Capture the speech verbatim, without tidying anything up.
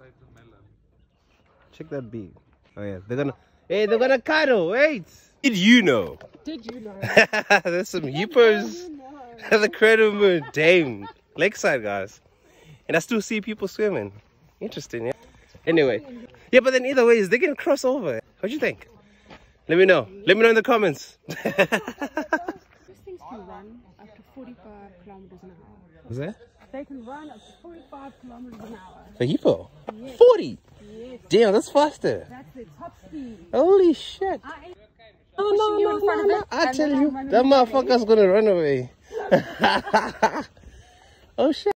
Lakeside to Melon. Check that beak. Oh yeah, they're gonna. Hey, they're gonna cuddle. Wait. Did you know? Did you know? There's some hippos. The Cradle moon. Damn. Lakeside, guys. And I still see people swimming. Interesting, yeah. Anyway. Yeah, but then either way, they can cross over. What do you think? Let me know. Let me know in the comments. These things can run up to forty-five kilometers an hour. Is that? They can run up to forty-five kilometers an hour. A hippo? Yes. forty? Yes. Damn, that's faster. That's their top speed. Holy shit. I No, no, you no, in front no, of no. it, I and tell then you, I'm running that away. motherfucker's gonna run away. Oh shit.